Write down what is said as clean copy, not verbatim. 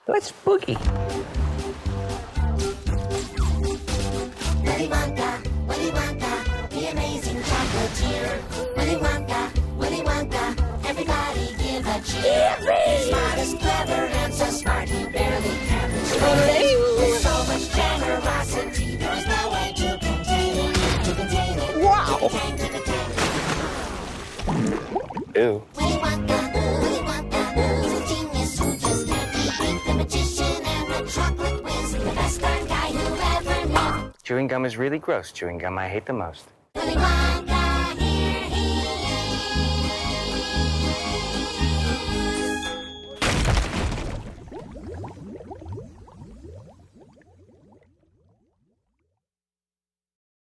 Let's boogie. Willy Wonka, the amazing chocolatier. Willy Wonka, everybody give a cheer. He's smart as clever and so smart he barely can explain. With so much generosity, there's no way to contain it. Wow. Ew. Willy Wonka, he's a genius who just can't be beat. The magician and the chocolate whiz, the best darn guy who ever lived. Chewing gum is really gross. Chewing gum I hate the most. Willy Wonka.